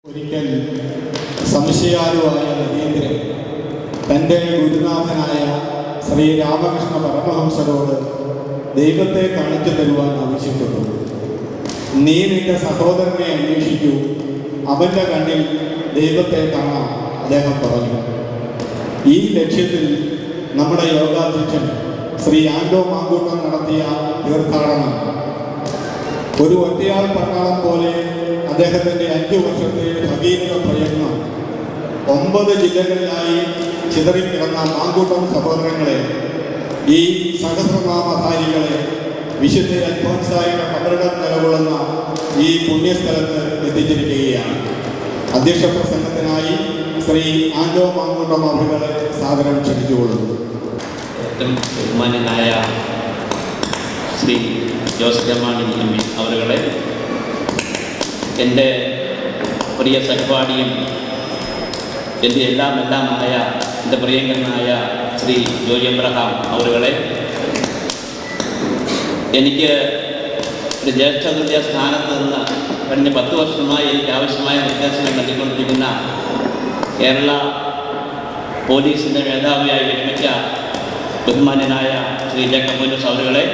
ഒരിക്കൽ സംശയാലുവായ നരേന്ദ്രൻ തൻ്റെ ഗുരുനാഥനായ ശ്രീ രാമകൃഷ്ണ പരമഹംസരോട് ദൈവത്തെ കാണിച്ചു തരുവാൻ ആവശ്യപ്പെട്ടു. നീ നിന്റെ സഹോദരനെ അന്വേഷിക്കൂ, അവൻ്റെ കണ്ണിൽ ദൈവത്തെ കാണാം, അദ്ദേഹം പറഞ്ഞു. ഈ ലക്ഷ്യത്തിൽ നമ്മുടെ യോഗാധ്യക്ഷൻ ശ്രീ ആൻഡോ മാങ്കൂട്ടം നടത്തിയ തീർത്ഥാടനം ഒരു ഒറ്റയാൾ പട്ടാളം പോലെ അദ്ദേഹത്തിൻ്റെ 5 വർഷത്തെ ഭഗീരഥ പ്രയത്നം 9 ജില്ലകളിലായി ചിതറിക്കിടന്ന മാങ്കൂട്ടം സഹോദരങ്ങളെ, ഈ സഹസ്രനാമധാരികളെ വിശുദ്ധ അൽഫോൻസായുടെ കബറിടം നിലകൊള്ളുന്ന ഈ പുണ്യസ്ഥലത്ത് എത്തിച്ചിരിക്കുകയാണ്. അധ്യക്ഷ പ്രസംഗത്തിനായി ശ്രീ ആൻഡോ മാങ്കൂട്ടം അവരുടെ സാദരം ക്ഷണിച്ചുകൊള്ളുന്നു. ബഹുമാന്യനായ ശ്രീ ജോസ് ജമാണി അവരുടെ, എൻ്റെ പ്രിയ സഹപാഠിയും എൻ്റെ എല്ലാമായ എൻ്റെ പ്രിയങ്കരനായ ശ്രീ ജോയി എബ്രഹാം അവരുടെ, എനിക്ക് ഒരു ജ്യേഷ്ഠതുല്യ സ്ഥാനത്ത് നിന്ന് കഴിഞ്ഞ 10 വർഷമായി എനിക്ക് ആവശ്യമായ നിർദ്ദേശങ്ങൾ നൽകിക്കൊണ്ടിരിക്കുന്ന കേരള പോലീസിൻ്റെ മേധാവിയായി വിരമിച്ച ബഹുമാന്യനായ ശ്രീ ജേക്കബ് പോലീസ് അവരുടെ,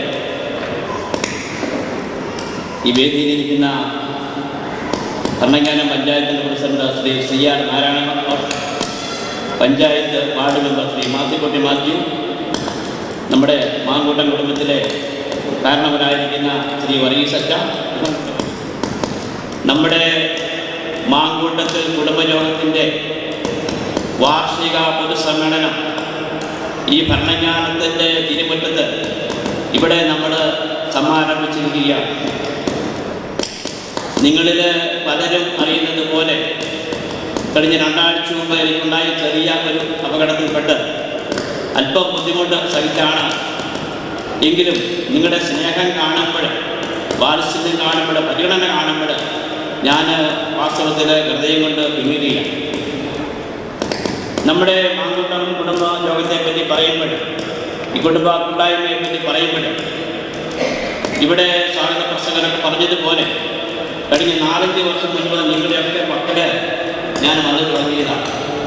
ഈ വേദിയിലിരിക്കുന്ന ഭരണങ്ങാനം പഞ്ചായത്തിൻ്റെ president Shri CR Narayana, panchayat ward member Shri Mathikutty Mathew, നമ്മുടെ മാങ്കൂട്ടം കുടുംബത്തിലെ കാരണവരായിരിക്കുന്ന ശ്രീ വർഗീസച്ച, നമ്മുടെ മാങ്കൂട്ടത്തിൽ കുടുംബയോഗത്തിൻ്റെ വാർഷിക പൊതുസമ്മേളനം ഈ ഭരണങ്ങാനത്തിൻ്റെ തിരുമുറ്റത്ത് ഇവിടെ നമ്മൾ സമാരംഭിച്ചിരിക്കുകയാണ്. നിങ്ങളിൽ പലരും അറിയുന്നത് പോലെ കഴിഞ്ഞ 2 ആഴ്ച മുമ്പ് എനിക്കുണ്ടായ ചെറിയ ഒരു അപകടത്തിൽപ്പെട്ട് അല്പം ബുദ്ധിമുട്ട് സഹിച്ചാണ്. എങ്കിലും നിങ്ങളുടെ സ്നേഹം കാണുമ്പോൾ, വാത്സല്യം കാണുമ്പോൾ, പരിഗണന കാണുമ്പോൾ ഞാൻ വാസ്തവത്തിൽ ഹൃദയം കൊണ്ട് പിന്നിടുകയാണ്. നമ്മുടെ മാങ്കൂട്ടം കുടുംബ യോഗത്തെപ്പറ്റി പറയുമ്പോൾ, ഈ കുടുംബ കൂട്ടായ്മയെപ്പറ്റി പറയുമ്പോൾ, ഇവിടെ സ്വാഗത പ്രസംഗനൊക്കെ പറഞ്ഞതുപോലെ കഴിഞ്ഞ 4-5 വർഷം മുൻപ് നിങ്ങളുടെയൊക്കെ മക്കളെ ഞാൻ അത് തുടങ്ങിയതാണ്.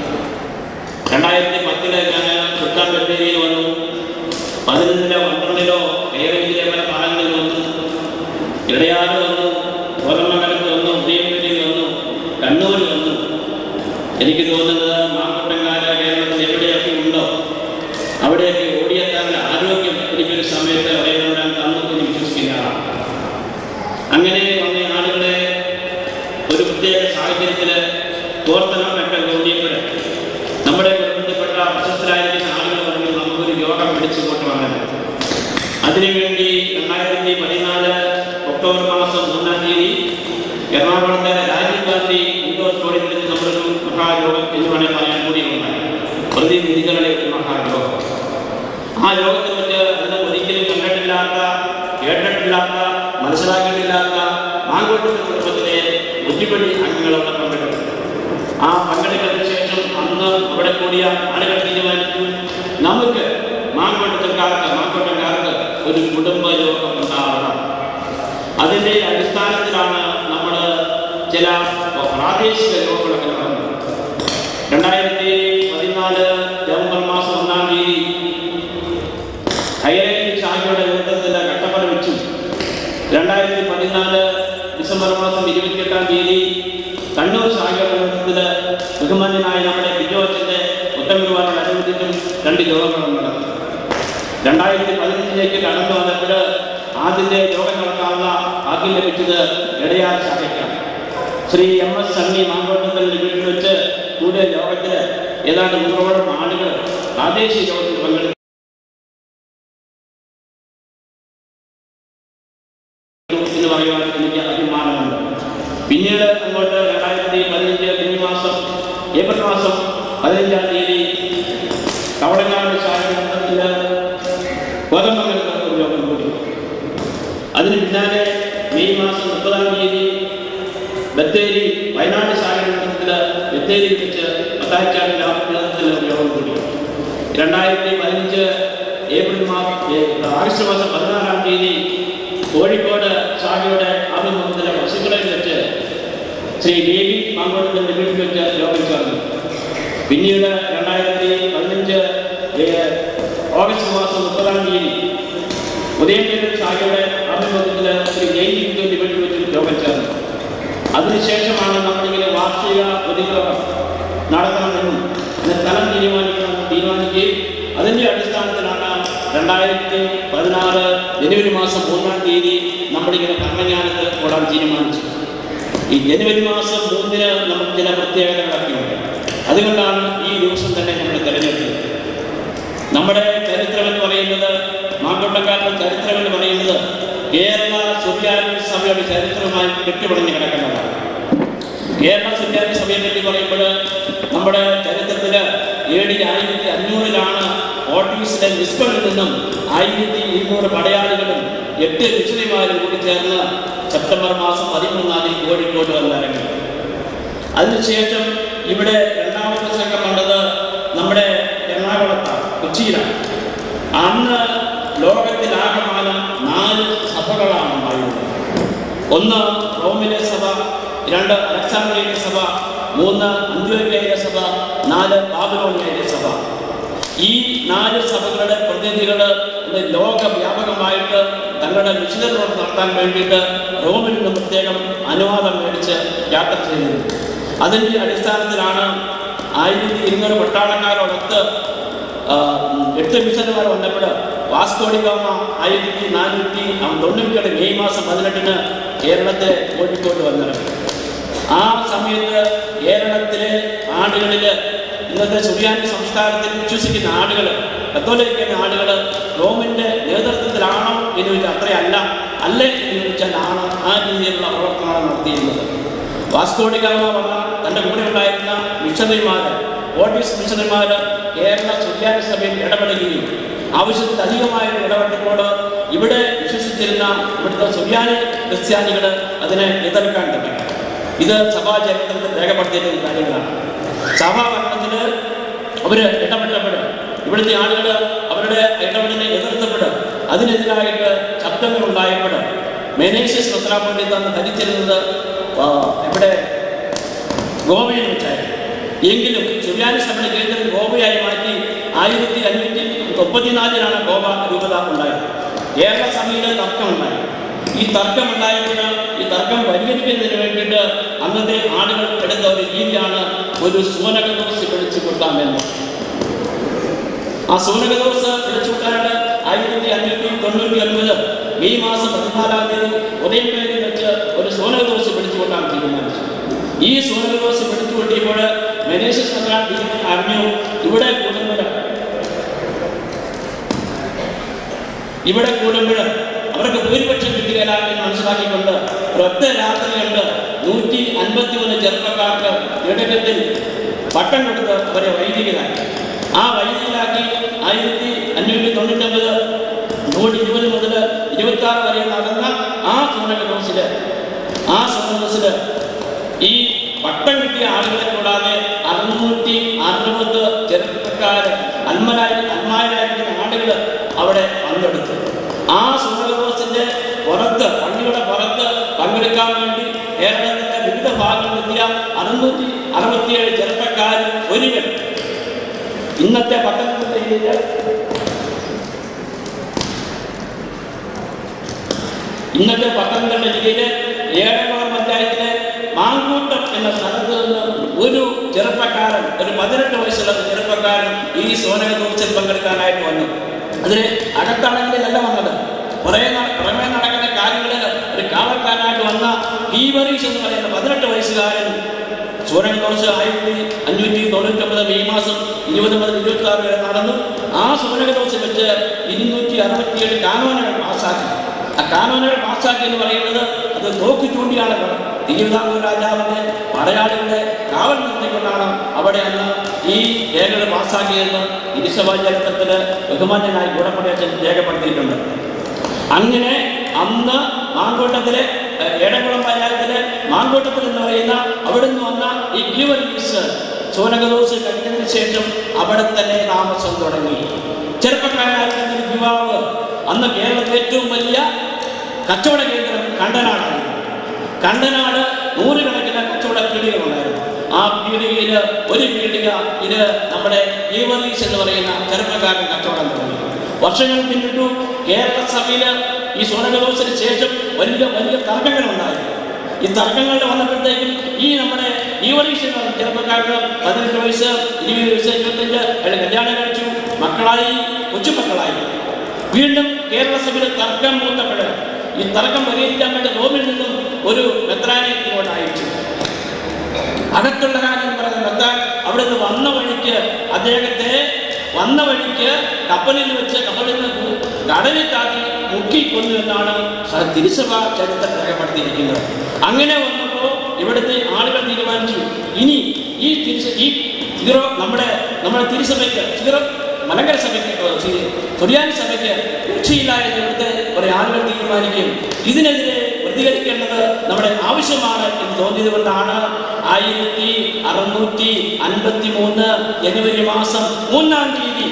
2010 ഞാൻ സുൽത്താൻ ബത്തേരിയിൽ വന്നു, 11-ലോ 12-ലോ ഏതെങ്കിലും പല പാലങ്ങളിൽ വന്നു, ഇടയാറ് വന്നു, കോതമംഗലത്ത് വന്നു, ഉദയംപേരിയിൽ വന്നു, കണ്ണൂരിൽ വന്നു. എനിക്ക് തോന്നുന്നത് മാങ്കൂട്ടംകാല കേരളത്തിൽ എവിടെയൊക്കെ ഉണ്ടോ അവിടെയൊക്കെ ഓടിയെത്താനുള്ള ആരോഗ്യം എനിക്കൊരു സമയത്ത് അറിയാൻ തന്നു എന്ന് വിശ്വസിക്കുന്നതാണ്. അങ്ങനെ വന്ന ആളുകളെ ഒരു പ്രത്യേക സാഹചര്യത്തിൽ തോർത്തനമൊക്കെ തോന്നിയപ്പോൾ നമ്മുടെ ബന്ധപ്പെട്ട പ്രശസ്തരായിരിക്കുന്ന ആളുകൾ പറഞ്ഞു നമുക്കൊരു യോഗം പിടിച്ചു കൊണ്ടുവരണം. അതിനുവേണ്ടി 2014 ഒക്ടോബർ മാസം 1-ാം തീയതി എറണാകുളത്തെ രാജീവ് ഗാന്ധി ഇൻഡോർ സ്റ്റേഡിയത്തിൽ നമ്മളൊരു മഹായോഗം എന്ന് വേണമെങ്കിൽ പറയാൻ കൂടി ഉണ്ടായി. പ്രതിനിധികളുടെ ഒരു മഹായോഗം. ആ യോഗത്തെ പറ്റി അതിനെ ഒരിക്കലും കണ്ടിട്ടില്ലാത്ത, കേട്ടിട്ടില്ലാത്ത, മനസ്സിലാക്കിയിട്ടില്ലാത്ത മാങ്കൂട്ടം കുടുംബത്തിലെ ബുദ്ധിപടി അംഗങ്ങളവിടെ പങ്കെടുത്തു. ആ പങ്കെടുക്കലിന് ശേഷം അന്ന് അവിടെ കൂടിയ ആളുകൾ തീരുമാനിച്ചു, നമുക്ക് മാങ്കൂട്ടംകാർക്ക് ഒരു കുടുംബ യോഗം ഉണ്ടാവണം. അതിൻ്റെ അടിസ്ഥാനത്തിലാണ് നമ്മൾ ചില പ്രാദേശിക യോഗങ്ങളൊക്കെ നടന്നത്. 2014 നവംബർ മാസം 1-ാം തീയതി ഹൈറേഞ്ച് ഷാഹിയുടെ നേതൃത്വത്തിൽ കട്ടപ്പന വെച്ചു. 2014 ഡിസംബർ മാസം 28-ാം തീയതി കണ്ണൂർ ഷാഹിയുടെ നേതൃത്വത്തിൽ ബഹുമാന്യനായ നമ്മുടെ ബിജോച്ചൻ്റെ ഒറ്റമിരുവാനുള്ള അനുമതിക്കും 2 യോഗങ്ങളും നടത്തി. 2015 കടന്നു വന്നപ്പോൾ ആദ്യത്തെ യോഗം നടത്താനുള്ള ഭാഗ്യം ലഭിച്ചത് ഇടയാർ ശാഖയ്ക്കാണ്. ശ്രീ MS സണ്ണി മാങ്കോട്ടത്തിൽ വീട്ടിൽ വെച്ച് കൂടിയ യോഗത്തിൽ ഏതാണ്ട് 100ഓളം ആളുകൾ പ്രാദേശിക യോഗത്തിൽ പങ്കെടുത്തു എന്ന് പറയുവാൻ എനിക്ക് അഭിമാനമുണ്ട്. പിന്നീട് അങ്ങോട്ട് 2015 ഏപ്രിൽ മാസം 15-ാം തീയതി കവളങ്ങാട് ശാഖത്തിൽ കോതമംഗലത്ത് ഒരു യോഗം കൂടി. അതിന് പിന്നാലെ മെയ് മാസം 30-ാം തീയതി ബത്തേരി വയനാട് ശാഖത്തിൽ ബത്തേരിയിൽ വെച്ച് പത്താഴ്ചയുടെ നേതൃത്വത്തിൽ ഒരു യോഗം കൂടി. 2015 ആഗസ്റ്റ് മാസം 16-ാം തീയതി കോഴിക്കോട് ശാഖയുടെ ആഭിമുഖ്യത്തിലെ പശുക്കളെ വെച്ച് ശ്രീ ദേവി മാങ്കോട്ടത്തിൻ്റെ വീട്ടിൽ വെച്ച് രോഗം ചേർന്നു. പിന്നീട് 2015 ഓഗസ്റ്റ് മാസം 30-ാം തീയതി ഉദയംപേരൂർ ശാഖയുടെ ആഭിമുഖ്യത്തിൽ ശ്രീ ജയിലിൻ്റെ വീട്ടിൽ വെച്ച് രോഗം ചേർന്നു. അതിനുശേഷമാണ് നമ്മളിങ്ങനെ വാർഷിക പൊതുയോഗം നടത്തണമെന്നും സ്ഥലം തീരുമാനിക്കുകയും അതിൻ്റെ അടിസ്ഥാനത്തിലാണ് 2016 ജനുവരി മാസം 3-ാം തീയതി നമ്മളിങ്ങനെ കർമ്മജ്ഞാനത്ത് കൂടാൻ തീരുമാനിച്ചു. ഈ ജനുവരി മാസം 3-ന് നമുക്ക് ചില പ്രത്യേകതകളൊക്കെയുണ്ട്. അതുകൊണ്ടാണ് ഈ ദിവസം തന്നെ നമ്മൾ തിരഞ്ഞെടുത്തത്. നമ്മുടെ ചരിത്രം എന്ന് പറയുന്നത്, മാങ്കോട്ടക്കാരുടെ ചരിത്രം എന്ന് പറയുന്നത് കേരള സുറിയാനി സഭയുടെ ചരിത്രവുമായി കെട്ടിപ്പടഞ്ഞ് കിടക്കുന്നതാണ്. കേരള സുറിയാനി സഭയെ പറ്റി പറയുമ്പോൾ നമ്മുടെ ചരിത്രത്തിൽ AD 1500-ലാണ് പോർട്ടുഗീസിലെ ലിസ്ബണിൽ നിന്നും 1200 പടയാളികളും 8 മിഷണറിമാരും കൂടി ചേർന്ന് സെപ്റ്റംബർ മാസം 13-ാം തീയതി കോഴിക്കോട് വന്നിറങ്ങി. അതിനുശേഷം ഇവിടെ രണ്ടാമത്തെ സംഘം കണ്ടത് നമ്മുടെ എറണാകുളത്താണ്, കൊച്ചിയിലാണ്. അന്ന് ലോകത്തിലാകമാനം 4 സഭകളാണ് ഉണ്ടായിരുന്നത്. 1 റോമിലെ സഭ, 2 അലക്സാണ്ട്രിയയിലെ സഭ, 3 അന്ത്യോക്യയിലെ സഭ, 4 ബാബിലോണിയയിലെ സഭ. ഈ 4 സഭകളുടെ പ്രതിനിധികൾ ലോകവ്യാപകമായിട്ട് തങ്ങളുടെ മിഷനറി വർക്ക് നടത്താൻ വേണ്ടിയിട്ട് റോമിൽ നിന്ന് പ്രത്യേകം അനുവാദം മേടിച്ച് യാത്ര ചെയ്യുന്നത്. അതിൻ്റെ അടിസ്ഥാനത്തിലാണ് 1200 പട്ടാളക്കാരോടൊത്ത് 8 മിഷനറിമാർ വന്നപ്പോൾ വാസ്കോ ഡി ഗാമ 1497 മെയ് മാസം 18-ന് കേരളത്തിലെ കോഴിക്കോട് വന്നിറങ്ങി. ആ സമയത്ത് കേരളത്തിലെ ആളുകളിൽ ഇന്നത്തെ സുറിയാനി സംസ്കാരത്തിൽ വിശ്വസിക്കുന്ന ആളുകൾ, കത്തോലിക്കുന്ന ആളുകൾ റോമിൻ്റെ നേതൃത്വത്തിലാണോ എന്ന് ചോദിച്ചാൽ അത്രയല്ല, അല്ലേ എന്ന് ചോദിച്ചാൽ ആണ് ആ രീതിയിലുള്ള പ്രവർത്തനമാണ് നടത്തിയിരുന്നത്. വാസ്കോ ഡി ഗാമ വന്ന തൻ്റെ കൂടെ ഉണ്ടായിരുന്ന മിഷണറിമാർ, പോർട്ടുഗീസ് മിഷണറിമാർ കേരള സുറിയാനി സഭയിൽ ഇടപെടുകയും ആവശ്യത്തിൽ അധികമായ ഇടപെട്ടപ്പോൾ ഇവിടെ വിശ്വസിച്ചിരുന്ന ഇവിടുത്തെ സുറിയാനി ക്രിസ്ത്യാനികൾ അതിനെ എതിർക്കാൻ തുടങ്ങി. ഇത് സഭാ ചരിത്രത്തിൽ രേഖപ്പെടുത്തിയിട്ടുള്ള കാര്യങ്ങളാണ്. സഭാഭരണത്തിൽ അവർ ഇടപെട്ടപ്പോൾ ഇവിടുത്തെ ആളുകൾ അവരുടെ ഇടപെടലിനെ എതിർത്തപ്പോൾ അതിനെതിരായിട്ട് ശബ്ദങ്ങൾ ഉണ്ടായപ്പോൾ മെനേഷ്യസ് മെത്രാപ്പൊലീത്ത ധരിച്ചിരുന്നത് ഇവിടെ ഗോവയിൽ വെച്ചായിരുന്നു. എങ്കിലും സുറിയാനി സഭയുടെ കേന്ദ്രം ഗോവയായി മാറ്റി 1534-ലാണ് ഗോവ രൂപത ഉണ്ടായത്. കേരള സഭയിലെ തർക്കമുണ്ടായി. ഈ തർക്കമുണ്ടായപ്പോൾ ഈ തർക്കം പരിഹരിക്കുന്നതിന് വേണ്ടിയിട്ട് അന്നത്തെ ആളുകൾ എടുത്ത ഒരു രീതിയാണ് ഒരു സൂനകദോസ് വിളിച്ചു കൊടുക്കാമെന്ന്. ആ സൂനകദോസ് വിളിച്ചു കൊടുക്കാനാണ് 1599 മെയ് മാസം 14-ാം തീയതി ഉദയംപേരൂരിൽ വെച്ച് ഒരു സൂനകദോസ് വിളിച്ചു കൊടുക്കാൻ തീരുമാനിച്ചു. ഈ സൂനകദോസ് വിളിച്ചു കൊണ്ടിയപ്പോൾ മെനേഷ്യസ് മെത്രാൻ അറിഞ്ഞു ഇവിടെ കൂടുമ്പോൾ അവർക്ക് ഭൂരിപക്ഷം കിട്ടുകയില്ല എന്ന് മനസ്സിലാക്കിക്കൊണ്ട് ഒരൊറ്റ രാത്രി കൊണ്ട് 151 ചെറുപ്പക്കാർക്ക് ഇടകത്തിൽ പട്ടം കൊടുത്ത് അവരെ വൈദികരാക്കി. ആ വൈദികരാക്കി 1599 ജൂൺ 20 മുതൽ 26 വരെ നടന്ന ആ സൂനകദോസിൽ ഈ പട്ടം കിട്ടിയ ആളുകളെ കൂടാതെ 660 ചെറുപ്പക്കാർ അന്മാരായിരിക്കുന്ന ആളുകൾ അവിടെ പങ്കെടുത്തു. ആ സൂനകദോസിന്റെ പുറത്ത്, പള്ളിയുടെ പുറത്ത് പങ്കെടുക്കാൻ വേണ്ടി കേരളത്തിന്റെ വിവിധ ഭാഗങ്ങളിലെത്തിയ 667 ചെറുപ്പക്കാർ ഒരുവൻ ഇന്നത്തെ പത്തനംതിട്ട ജില്ലയിലെ ഏഴംകുളം പഞ്ചായത്തിലെ മാങ്കൂട്ടം എന്ന സ്ഥലത്ത് നിന്ന് ഒരു ചെറുപ്പക്കാരൻ, ഒരു 18 വയസ്സുള്ള ചെറുപ്പക്കാരൻ ഈ സൂനകദോസിൽ പങ്കെടുക്കാനായിട്ട് വന്നു. അതിന് അകത്തളങ്ങളിലല്ല വന്നത്. പുറമേ നടക്കുന്ന കാര്യങ്ങളിൽ ഒരു കാവൽക്കാരനായിട്ട് വന്ന ഹീവറീഷ് എന്ന് പറയുന്ന 18 വയസ്സുകാരൻ സൂനകദോസ് 1599 മെയ് മാസം 20 മുതൽ 26 വരെ നടന്നു. ആ സൂനകദോസിൽ വെച്ച് 267 കാനോനുകൾ പാസ്സാക്കി. ആ കാനോനുകൾ പാസ്സാക്കി എന്ന് പറയുന്നത് അത് തോക്ക് ചൂണ്ടിയാണ്. തിരുവിതാംകൂർ രാജാവിന്റെ പടയാളികളുടെ കാവൽ നിർത്തിക്കൊണ്ടാണ് അവിടെ അന്ന് ഈ രേഖകൾ പാസ്സാക്കിയതെന്ന് തിരുസഭാ ചരിത്രത്തിൽ ബഹുമാന്യനായി ഗുണപടയച്ചൻ രേഖപ്പെടുത്തിയിട്ടുണ്ട്. അങ്ങനെ അന്ന് മാങ്കോട്ടത്തിലെ ഏഴംകുളം പഞ്ചായത്തിലെ മാങ്കോട്ടത്തിൽ എന്ന് പറയുന്ന അവിടെ നിന്ന് വന്ന ഈ ഗീവർഗീസ് സൂനകദോസ് കഴിഞ്ഞതിന് ശേഷം അവിടെ തന്നെ താമസം തുടങ്ങി. ചെറുപ്പക്കാരനായിരുന്ന യുവാവ് അന്ന് കേരളത്തിലെ ഏറ്റവും വലിയ കച്ചവട കേന്ദ്രം കണ്ടനാടായിരുന്നു. കണ്ടനാട് 100 കണക്കിന് കച്ചവട പീടികകളുണ്ടായിരുന്നു. ആ പീടികയിൽ ഒരു പീടിക ഇത് നമ്മുടെ ഈവറീസ് എന്ന് പറയുന്ന ചെറുപ്പക്കാരൻ കച്ചവടം തുടങ്ങി. വർഷങ്ങൾ പിന്നിട്ടു. കേരള സഭയിൽ ഈ സ്വർണ്ണകലോത്സവത്തിന് ശേഷം വലിയ വലിയ തർക്കങ്ങളുണ്ടായി. ഈ തർക്കങ്ങളുടെ വന്നപ്പോഴത്തേക്കും ഈ നമ്മുടെ ഈവറീസ് ചെറുപ്പക്കാർക്ക് 18 വയസ്സ് 20 വയസ്സ് 25 അയാൾ കല്യാണം കഴിച്ചു, മക്കളായി, കൊച്ചുമക്കളായി. വീണ്ടും കേരള സഭയിൽ തർക്കം മൂത്തപ്പോൾ ഈ തർക്കം പരിഹരിക്കാൻ വേണ്ടി റോമിൽ നിന്നും ഒരു മെത്രാനെ ഇങ്ങോട്ട് അയച്ചു. അകത്തുള്ള കാര്യം പറഞ്ഞ മെത്രാൻ അവിടെ നിന്ന് വന്ന വഴിക്ക് അദ്ദേഹത്തെ കപ്പലിൽ വെച്ച് കടലിൽ താക്കി മുക്കിക്കൊന്നു എന്നാണ് തിരുസഭ ചരിത്രം രേഖപ്പെടുത്തിയിരിക്കുന്നത്. അങ്ങനെ വന്നപ്പോൾ ഇവിടുത്തെ ആളുകൾ തീരുമാനിച്ചു, ഇനി നമ്മുടെ തിരുസഭയ്ക്ക് മലങ്കര സഭയ്ക്ക് തുര്യാനി സഭയ്ക്ക് രക്ഷയില്ല എന്ന് ഇവിടുത്തെ കുറെ ആളുകൾ തീരുമാനിക്കും. ഇതിനെതിരെ പ്രതികരിക്കേണ്ടത് നമ്മുടെ ആവശ്യമാണ് എന്ന് തോന്നിയത് കൊണ്ടാണ് 1653 ജനുവരി മാസം 3-ാം തീയതി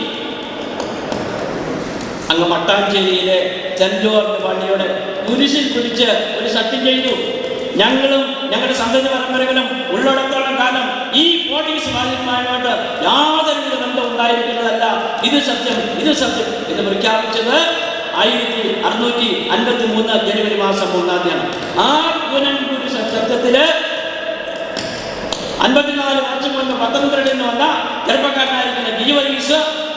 അങ്ങ് മട്ടാഞ്ചേരിയിലെ സെന്റ് ജോർജ് പള്ളിയുടെ കുരിശിൽ പിടിച്ച് ഒരു സത്യം ചെയ്തു. ഞങ്ങളും ഞങ്ങളുടെ സന്തതി പരമ്പരകളും ഉള്ളിടത്തോളം കാലം ഈ പോർട്ടുഗീസ് രാജ്യങ്ങളുമായിട്ട് യാതൊരു ബന്ധം ഉണ്ടായിരിക്കുന്നതല്ല, ഇത് സത്യം എന്ന് പ്രഖ്യാപിച്ചത് 1653 ജനുവരി മാസം 3-ാം തീയതിയാണ്. ആ പുനൻകുരി സത്യത്തില് 54 വർഷം മുൻപ് 12 വന്ന ചെറുപ്പക്കാരനായിരിക്കുന്ന ഗീവറീസ്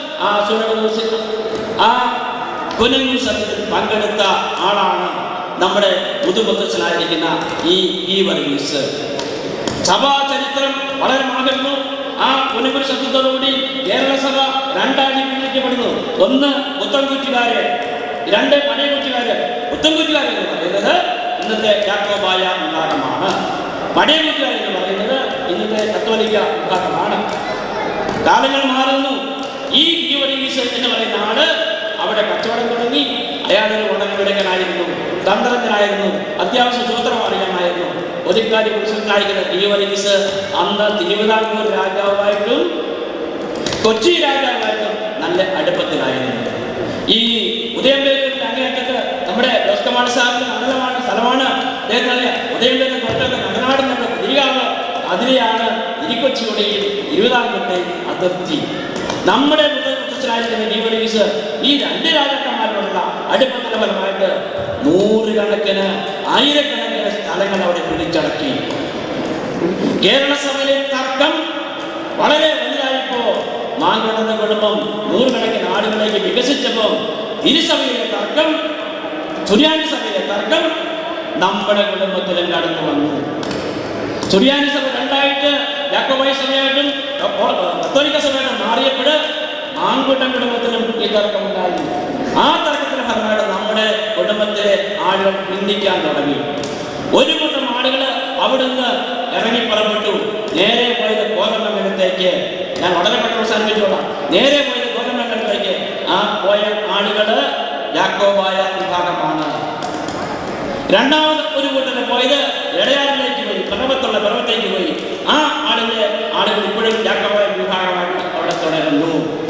ആ പുനൻകുരി സത്യത്തിൽ പങ്കെടുത്ത ആളാണ് നമ്മുടെ പുതുമുത്തച്ഛനായിരിക്കുന്ന ഈ ഗീവറീസ്. സഭാ ചരിത്രം വളരെ മാറുന്നു. ആ പുനൻകുരി സത്യത്തോടുകൂടി കേരള സഭ 2 വിഭജിക്കപ്പെടുന്നു. ഒന്ന് പുത്തൻകുറ്റിക്കാര്, 2 പഴയകുറ്റിക്കാര്. പുത്തൻകുറ്റിക്കാർ എന്ന് പറയുന്നത് ഇന്നത്തെ യാക്കോബായ വിഭാഗമാണ്. പഴയകുറ്റിക്കാർ എന്ന് പറയുന്നത് ഇന്നത്തെ കത്തോലിക്ക വിഭാഗമാണ്. കാലങ്ങൾ മാറുന്നു. ഈ ഗീവറീസ് എന്ന് പറയുന്ന ആള് അവിടെ കച്ചവടം തുടങ്ങി. അയാളൊരു ഉടനവിടകനായിരുന്നു, തന്ത്രജ്ഞനായിരുന്നു, അത്യാവശ്യം സൂത്രം അറിയാമായിരുന്നു. ഒരിക്കാരി പുരുഷനായിരിക്കുന്ന ഗീവറീസ് അന്ന് തിരുവിതാംകൂർ രാജാവായിട്ടും കൊച്ചി രാജാവായിട്ടും നല്ല അടുപ്പത്തിലായിരുന്നു. ഈ ഉദയംപേരൂരിന്റെ അങ്ങേയറ്റത്ത് നമ്മുടെ ജോസ്കമാർ സാറിന്റെ മണ്ഡലമാണ്, സ്ഥലമാണ്. ഉദയംപേരൂർ തൊട്ടൊക്കെ നടനാടിനൊക്കെ പ്രതീകാവ് അതിലെയാണ് ഇരിക്കൊച്ചിയുടെയും തിരുവിതാംകൂറിന്റെയും അതിർത്തി. നമ്മുടെ മുത്തച്ഛനായിരിക്കുന്ന ഗീവറീസ് ഈ 2 രാജാക്കന്മാരോടുള്ള അടുപ്പത്തിന്റെ ഫലമായിട്ട് 100 കണക്കിന് 1000 സ്ഥലങ്ങൾ അവിടെ പിടിച്ചടക്കി. കേരള സഭയിലെ തർക്കം വളരെ വലുതായപ്പോ മാങ്കടന്ന കുടുംബം 100 കണക്കിന് ആളുകളിലേക്ക് വികസിച്ചപ്പോൾ തിരുസഭയിലെ തർക്കം, തുര്യാനി സഭയിലെ തർക്കം നമ്മുടെ കുടുംബത്തിലും കടന്നു വന്നു. തുര്യാനി സഭ 2ആയിട്ട് യാക്കോബായ സഭയായിട്ടും കത്തോലിക്ക സഭയായിട്ടും മാറിയപ്പോൾ മാങ്കൂട്ടം കുടുംബത്തിലും ഈ തർക്കമുണ്ടായി. ആ തർക്കത്തിന്റെ ഫലമായിട്ട് നമ്മുടെ കുടുംബത്തിലെ ആളുകൾ ചിന്തിക്കാൻ തുടങ്ങി. ഒരു കൂട്ടം ആളുകൾ അവിടുന്ന് ഇറങ്ങി പുറപ്പെട്ടു. നേരെ പോയത് കോതമംഗലത്തേക്ക്. ഞാൻ വളരെ പെട്ടെന്ന് അവസാനിപ്പിച്ചോളാം. നേരെ പോയത് കോതമംഗലത്തേക്ക്. ആ പോയ ആളുകള് യാക്കോബായ വിഭാഗമാണ്. 2ാമത് ഒരു കൂട്ടര് പോയത് ഇടയാറിലേക്ക് പോയി, പർവ്വത്തേക്ക് പോയി. ആ ആളുകൾ ഇപ്പോഴും യാക്കോബായ വിഭാഗമായിട്ട് അവിടെ തുടരുന്നു.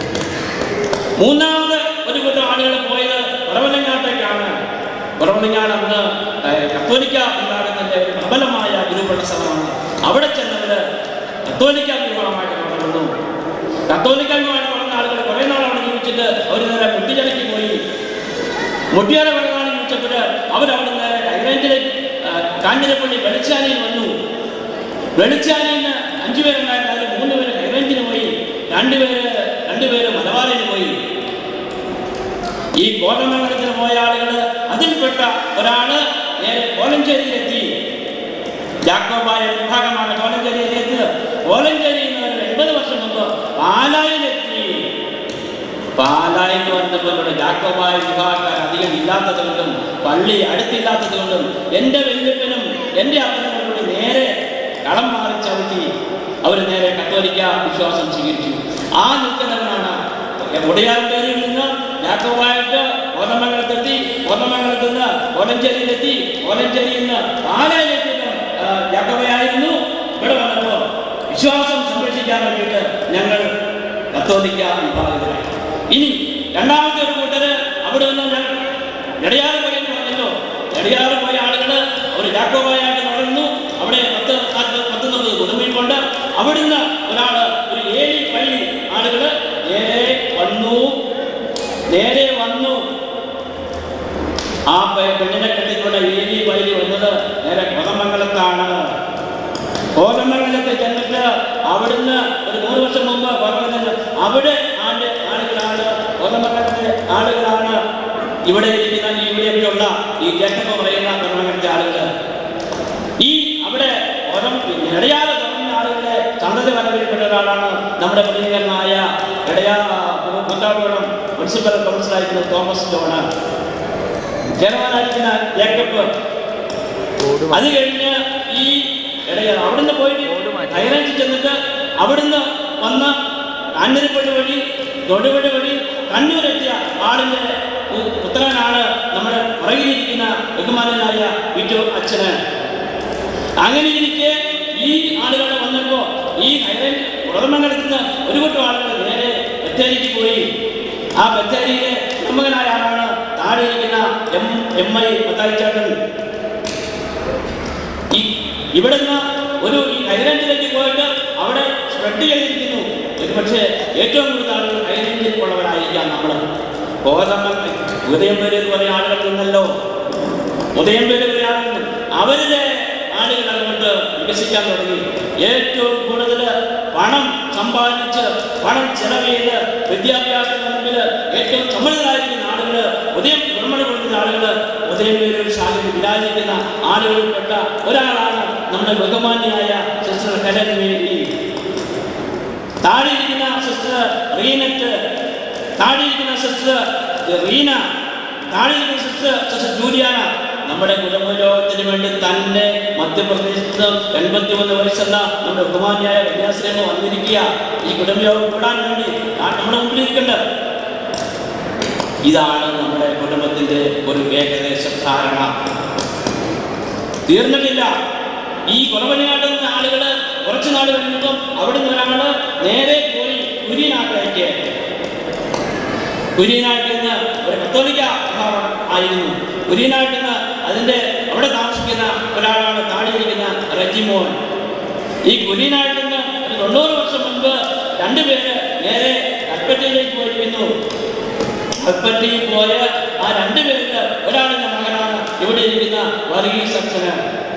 3ാമത് ഒരു കൂട്ടം ആളുകൾ പോയത് പർവ്വതങ്ങാട്ടേക്കാണ്. പർവ്വതങ്ങാട് അന്ന് കത്തോലിക്ക വിഭാഗത്തിന്റെ ഒരു പ്രബലമായ ഗുരുപ്പെട്ട സ്ഥലമാണ്. അവിടെ ചെന്നവര് കത്തോലിക്ക വിഭാഗമായിട്ട് തുടർന്നു. കത്തോലിക്ക വിഭാഗമായിട്ട് തുടർന്ന ആളുകൾ കുറെ നാൾ അവിടെ ജീവിച്ചിട്ട് അവർ നേരെ മുട്ടിച്ചലയ്ക്ക് പോയി. മുട്ടിയാല കുറെ നാൾ ജീവിച്ചപ്പോൾ അവരവിടെ നേരെ ഹൈറേഞ്ചിലേക്ക് കാഞ്ഞിരപ്പള്ളി വെളിച്ചാനിയിൽ വന്നു. വെളിച്ചാനിയിൽ നിന്ന് 5 പേരുണ്ടായിരുന്നു. അതിൽ 3 പേര് ഹൈറേഞ്ചിന് പോയി, 2 പേര് മലബാറിന് പോയി. ഈ കോതമംഗലത്തിന് പോയ ആളുകള് അതിൽപ്പെട്ട ഒരാള് നേരെ കോലഞ്ചേരിയിലെത്തി. യാക്കോബായ വിഭാഗമാണ് കോലഞ്ചേരിയിലെത്തിയത്. കോലഞ്ചേരിയിൽ നിന്ന് 80 വർഷം മുമ്പ് പാലായിലെത്തി. പാലായിൽ വന്നപ്പോൾ യാക്കോബായ വിഭാഗക്കാർ അധികം ഇല്ലാത്തത് കൊണ്ടും പള്ളി അടുത്തില്ലാത്തത് കൊണ്ടും എൻ്റെ വല്യപ്പനും എൻ്റെ അപ്പനും കൂടി നേരെ കളം മാറി ചവിട്ടി അവർ നേരെ കത്തോലിക്ക വിശ്വാസം സ്വീകരിച്ചു. ആ നിൽക്കുന്നവനാണ് ഉടയാർപേരിൽ നിന്ന് യാക്കോബായിട്ട് കോതമംഗലത്തെത്തി, കോതമംഗലത്ത് നിന്ന് കോലഞ്ചേരിയിലെത്തി, കോലഞ്ചേരിയിൽ നിന്ന് പാലായിലെത്തിയിട്ട് യാക്കോബയായിരുന്നു. ഇവിടെ വന്നപ്പോൾ വിശ്വാസം സംരക്ഷിക്കാൻ വേണ്ടിയിട്ട് ഞങ്ങൾ കത്തോലിക്ക വിഭാഗത്തിലായി. ഇനി 2ാമത്തെ ഒരു കൂട്ടര് അവിടെ നിന്ന് എടയാറ് പോയെന്ന് പറഞ്ഞല്ലോ. എടയാറ് പോയ ആളുകൾ അവർ യാക്കോബായായിട്ട് വളർന്നു. അവിടെ 10-40 കുടുംബം കൊണ്ട് അവിടുന്ന് ഒരാള് ഒരു ഏഴി പള്ളി ആളുകള് നേരെ വന്നു. ആ പെണ്ണിനെ കെട്ടിക്കൊണ്ട് ഏഴി പള്ളി വന്നത് നേരെ കോതമംഗലത്താണ്. കോതമംഗലത്ത് ചെന്നിട്ട് അവിടുന്ന് ഒരു 100 വർഷം മുമ്പ് അവിടെ ആളുകളാണ്, കോതമംഗലത്തെ ആളുകളാണ് ഇവിടെ ഇരിക്കുന്ന ഇവിടെയൊക്കെയുള്ള ഈ ജേക്കബ് പറയുന്ന കോതമംഗലത്തെ ആളുകൾ. ഈ അവിടെ ഇടയാറ് തുടങ്ങിയ ആളുകളുടെ സന്തതി വരവിൽപ്പെട്ട ഒരാളാണ് നമ്മുടെ പ്രിയങ്കരനായ കുത്താട്ടുകുളം മുനിസിപ്പൽ കൗൺസിലായിരിക്കുന്ന തോമസ് ജോണ്, ചെയർമാനായിരിക്കുന്ന ജേക്കബ്. അത് കഴിഞ്ഞ് ഈ ഇടയാർ അവിടുന്ന് പോയിട്ട് ഹൈറേഞ്ചിൽ ചെന്നിട്ട് അവിടുന്ന് വന്ന് കാഞ്ഞിരപ്പള്ളി വഴി തൊടുപുഴ വഴി കണ്ണൂരെത്തിയ ആളിന്റെ പുത്രനാണ് നമ്മുടെ പുറകിലിരിക്കുന്ന ബഹുമാനനായ വിറ്റു അച്ഛന്. അങ്ങനെ ഇരിക്കെ ഈ ആളുകൾ വന്നപ്പോ ഈ ഹൈറേഞ്ച് കോതമംഗലത്ത് നിന്ന് ഒരു കൂട്ടം ആളുകൾ നേരെ ബത്തേരിക്ക് പോയി. ആ ബത്തേരിയിലെ പ്രമുഖനായ ആളാണ് താഴെ ഇരിക്കുന്ന MI മത്തായിച്ചേട്ടൻ. ഇവിടുന്ന് ഈ ഹൈറേഞ്ചിലേക്ക് പോയിട്ട് അവിടെ സ്പ്രെഡ് ചെയ്തിരിക്കുന്നു. പക്ഷേ ഏറ്റവും കൂടുതൽ ആളുകൾ ഹൈറേഞ്ചിൽ ഉള്ളവരായിരിക്കാം. നമ്മൾ ഉദയംപേര് കുറെ ആളുകൾ നിന്നല്ലോ, ഉദയംപേര് കുറെ ആളുകൾ അവരുടെ ആളുകൾ അതുകൊണ്ട് വികസിക്കാൻ തുടങ്ങി. ഏറ്റവും കൂടുതൽ പണം സമ്പാദിച്ച് പണം ചെലവ് ചെയ്ത് വിദ്യാഭ്യാസത്തിൽ ഏറ്റവും സമ്മതരായിരിക്കുന്ന ആളുകൾ, ഗവൺമെന്റ് കൊടുക്കുന്ന ആളുകൾ, ഉദയംപേരൂർ ശാഖയിൽ വിരാജിക്കുന്ന ആളുകളിൽപ്പെട്ട ഒരാളാണ് നമ്മുടെ ബഹുമാന്യയായ സിസ്റ്റർ ഹെലൻ മേരി. താഴെ ഇരിക്കുന്ന സിസ്റ്റർ റീനറ്റ്, താഴെ ഇരിക്കുന്ന സിസ്റ്റർ റീന, താഴെ ഇരിക്കുന്ന സിസ്റ്റർ ജൂലിയാന. നമ്മുടെ കുടുംബലോകത്തിന് വേണ്ടി തന്നെ മധ്യപ്രദേശത്ത് 81 വയസ്സുള്ള നമ്മുടെ ബഹുമാന്യായ കന്യാശ്രീമ വന്നിരിക്കുക. ഈ കുടുംബയോഗം കൂടാൻ വേണ്ടി നമ്മുടെ മുമ്പിലിരിക്കേണ്ടത്. ഇതാണ് നമ്മുടെ കുടുംബത്തിന്റെ ഒരു ഏകദേശ ധാരണ. തീർന്നിട്ടില്ല. ഈ കൊലവനിയാട്ടുന്ന ആളുകള് കുറച്ചു നാൾ കഴിഞ്ഞപ്പം അവിടുന്ന് ഒരാള് നേരെ പോയി കുര്യനാട്ടിലേക്ക്. കുര്യനാട്ടിൽ നിന്ന് ഒരു കത്തോലിക്ക വിഭാഗം ആയിരുന്നു. കുര്യനാട്ടിൽ നിന്ന് അതിന്റെ അവിടെ താമസിക്കുന്ന ഒരാളാണ് താഴെയിരിക്കുന്ന റെജിമോൻ. ഈ കുര്യനാട്ടിൽ നിന്ന് 90 വർഷം മുൻപ് 2 പേര് നേരെ കൽപ്പറ്റയിലേക്ക് പോയിരിക്കുന്നു. കൽപ്പറ്റയിൽ പോയ ആ 2 പേരില് ഒരാളിന്റെ മകനാണ് ഇവിടെ ഇരിക്കുന്ന വർഗീസ് അച്ഛന്.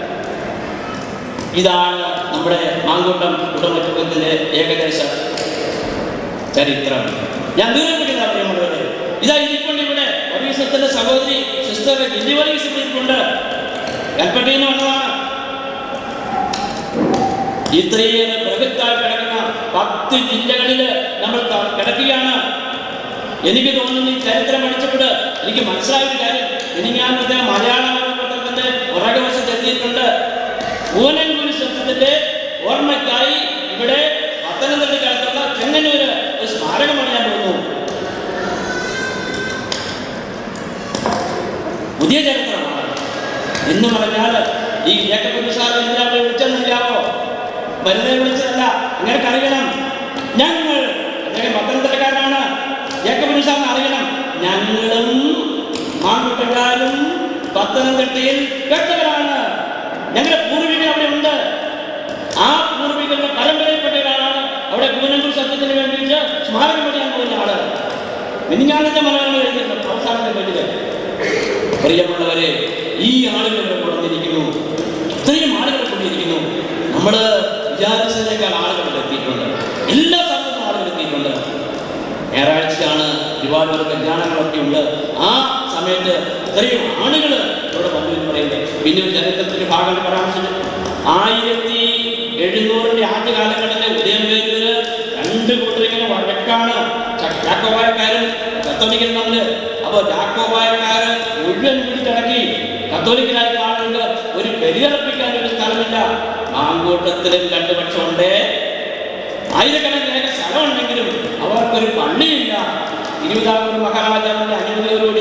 ഇതാണ് നമ്മുടെ മാങ്കൂട്ടം കുടുംബത്തിന്റെ ഏകദേശ ചരിത്രം. ഞാൻ ദൂരപ്പെട്ടില്ല പ്രിയമുള്ളവരെ. ഇതാ ഇരിക്കൊണ്ട് ഇവിടെ വർഗീസത്തിന്റെ സഹോദരി സിസ്റ്റർ ജില്ലി വർഗീസ് ഇരിക്കൊണ്ട് കൽപ്പറ്റയിൽ നിന്ന് വന്നതാണ്. ഇത്രയേറെ പ്രകൃതായി കിടക്കുന്ന 10 ജില്ലകളില് നമ്മൾ കിടക്കുകയാണ്. എനിക്ക് തോന്നുന്നു ഈ ചരിത്രം പഠിച്ചപ്പോൾ എനിക്ക് മനസ്സിലായൊരു കാര്യം, ഇനി ഞാൻ മലയാള പത്രത്തിന്റെ പുറകവശത്ത് എത്തിയിട്ടുണ്ട്. പൂനൻകുരി ശബ്ദത്തിന്റെ ഓർമ്മയ്ക്കായി ഇവിടെ പത്തനംതിട്ടക്കടുത്തുള്ള ചെങ്ങന്നൂര് ഒരു സ്മാരകം പണിയാൻ പോകുന്നു. പുതിയ ചരിത്രമാണ് എന്ന് പറഞ്ഞാൽ ഈ ജേക്കബ് സാറ് എല്ലാവരും വിളിച്ചെന്നില്ലാവോ? വെറുതെ വിളിച്ചതല്ല, അങ്ങനെ അറിയണം. ഞങ്ങൾ അദ്ദേഹം പത്തനംതിട്ടക്കാരനാണ്. ജേക്കബ് സാറിന് അറിയണം, ഞങ്ങളും മാങ്കുട്ടക്കാരും പത്തനംതിട്ടയിൽ പെട്ടവരാണ്. ഞങ്ങളുടെ പൂർവികർ അവിടെ ഉണ്ട്. ആ പൂർവികരുടെ പരമ്പരയിൽപ്പെട്ട ഒരാളാണ് അവിടെ പൂനംകുരി സത്യത്തിന് വേണ്ടിയിട്ട് സ്മാരകം പണിയാൻ പോകുന്ന ആള്. മിനിഞ്ഞാന്നത്തെ മനോരമ എഴുതിയിട്ടുണ്ട് അവസാനത്തെ പേജില്. പ്രിയമുള്ളവരെ, ഈ ആളുകൾ ഇവിടെ കൊണ്ടിരിക്കുന്നു, ഇത്രയും ആളുകൾ കൊണ്ടിരിക്കുന്നു. നമ്മള് വിചാരിച്ചതിനേക്കാൾ ആളുകൾ എത്തിയിട്ടുണ്ട്. എല്ലാ സ്ഥലത്തും ആളുകൾ എത്തിയിട്ടുണ്ട്. ഞായറാഴ്ചയാണ്, ഒരുപാട് പേർ കല്യാണങ്ങളൊക്കെ ഉണ്ട്. ആ സമയത്ത് ഇത്രയും ആളുകൾ ഇവിടെ വന്നു എന്ന് പറയുന്നത്. പിന്നെ ചരിത്രത്തിന്റെ ഭാഗം പരാമർശിച്ചു. 1700 ആദ്യകാലങ്ങളിലെ ഉദയംപേരൂര് 2 കൂട്ടരിങ്ങനെ വഴക്കാണ്. ജാക്കോബായക്കാരും കത്തോലിക്കരും തമ്മില്. അപ്പൊ ജാക്കോബായക്കാര് മുഴുവൻ പിടിച്ചടക്കി. കത്തോലിക്കരായ ആളുകൾക്ക് ഒരു ബലിയർപ്പിക്കാൻ ഒരു സ്ഥലമില്ല. മാങ്കൂട്ടത്തിലും 2 പക്ഷമുണ്ട്. ആയിരക്കണക്കിന് സ്ഥലമുണ്ടെങ്കിലും അവർക്കൊരു പള്ളിയില്ല. തിരുവിതാംകൂർ മഹാരാജാവിന്റെ അനുമതിയോടുകൂടി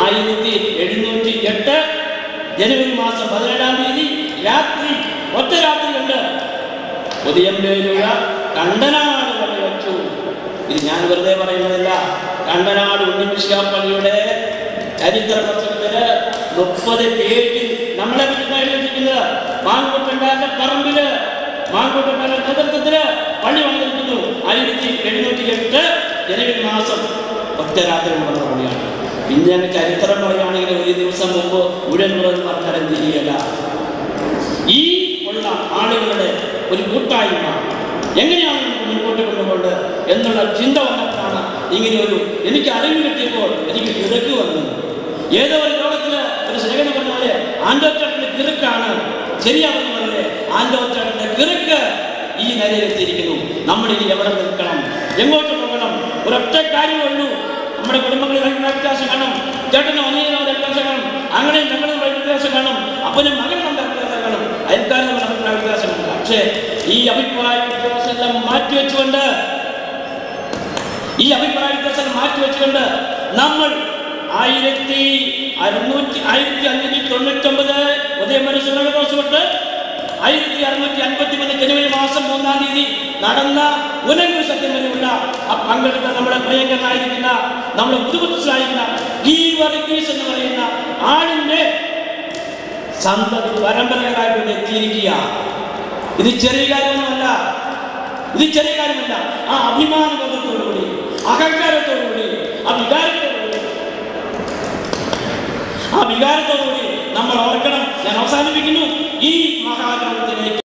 1708 ജനുവരി മാസം 17-ാം തീയതി രാത്രി, ഒറ്റ രാത്രി കൊണ്ട് ഉദയംപേരൂർ കണ്ടനാട് പള്ളി വെച്ചു. ഇത് ഞാൻ വെറുതെ പറയുന്നതല്ല. കണ്ടനാട് ഉണ്ണിമിശിഹാ പള്ളിയുടെ ചരിത്ര പുസ്തകത്തില് 30 പേജിൽ നമ്മളെ പറ്റി എഴുതിയിരിക്കുന്നത് മാങ്കുട്ടൻകാരന്റെ പറമ്പില് മാങ്കൂട്ടക്കാരുടെ നേതൃത്വത്തിൽ പള്ളി വന്നിരിക്കുന്നു. 1708 ജനുവരി മാസം ഒറ്റ രാത്രി വന്ന പള്ളിയാണ്. പിന്നെ അങ്ങ് ചരിത്രം പറയുകയാണെങ്കിൽ ഒരു ദിവസം മുമ്പ് മുഴുവൻ പറഞ്ഞാലും തിരിയല്ല. ഈ ഉള്ള ആളുകളുടെ ഒരു കൂട്ടായ്മ എങ്ങനെയാണ് നമുക്ക് മുൻപോട്ട് കൊണ്ടുപോകേണ്ടത് എന്നുള്ള ചിന്ത വന്നപ്പോഴാണ് ഇങ്ങനെ എനിക്ക് അറിവ് കിട്ടിയപ്പോൾ എനിക്ക് കിറുക്ക് വന്നു. ഏതോ ഒരു ലോകത്തില് ഒരു സ്നേഹം പറഞ്ഞ പോലെ ആൻഡോച്ചാട്ടിന്റെ കിറുക്കാണ് ശരിയാവുന്ന പോലെ ആൻഡോച്ചാട്ടിന്റെ കിറുക്ക് ഈ നിലയിലെത്തിയിരിക്കുന്നു. നമ്മൾ ഇനി എവിടെ നിൽക്കണം, എങ്ങോട്ട് പോകണം? ഒരൊറ്റ കാര്യമുള്ളൂ. നമ്മുടെ കുടുംബങ്ങളിൽ വ്യത്യാസം കാണും, ചേട്ടന് അനിയനും വ്യത്യാസം കാണും, അങ്ങനെ ഞങ്ങളും വ്യത്യാസം കാണും, അപ്പനും മകനും വ്യത്യാസം കാണും, അയൽക്കാരും അഭിപ്രായ വ്യത്യാസമുണ്ട്. പക്ഷേ ഈ അഭിപ്രായ വ്യത്യാസമെല്ലാം മാറ്റിവെച്ചുകൊണ്ട് നമ്മൾ 1599 ഉദയമനുസരിച്ച് 1653 ജനുവരി മാസം 3-ാം തീയതി നടന്ന ഉനങ്ങൂർ സത്യമതിയുള്ള പങ്കെടുത്ത നമ്മുടെ പ്രിയങ്കരനായിരിക്കുന്ന നമ്മുടെ പുതുപുത്രനായിരിക്കുന്ന ഈ വർഗീസ് എന്ന് പറയുന്ന ആളിന്റെ സന്തതി പരമ്പരകളായിട്ട് എത്തിയിരിക്കുക. ഇത് ചെറിയ കാര്യമല്ല. ആ അഭിമാനബോധത്തോടുകൂടി, അഹങ്കാരത്തോടുകൂടി, ആ വികാരത്തോടുകൂടി നമ്മൾ ഓർക്കണം. ഞാൻ അവസാനിപ്പിക്കുന്നു. ഈ മഹാലോകത്തിലേക്ക്